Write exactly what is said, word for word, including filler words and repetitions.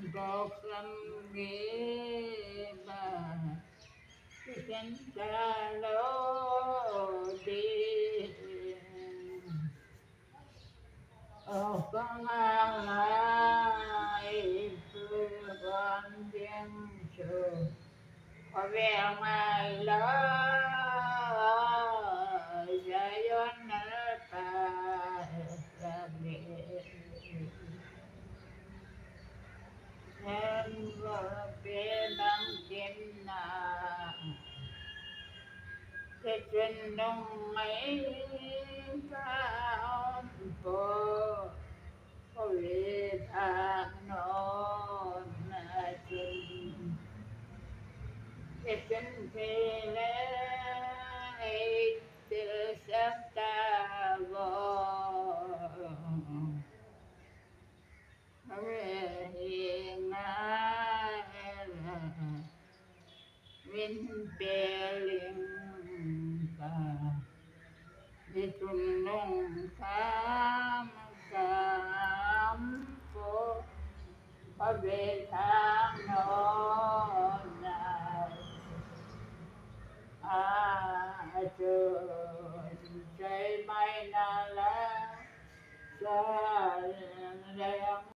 một lâm nghĩa bà chân ta lô đi ô con ai phương con tiếng trường có vẻ ngoài lỡ giải yoan nở ta ra biệt em vợ phía nam kim na cái chân đông mấy cao phố có về thang non chân cái chân phê lê từ sắc ta vô hiền Vinh bè liên ca đi tuần nông khám khám phố có về tháng nó nào à trời trời mây na lá xa đèn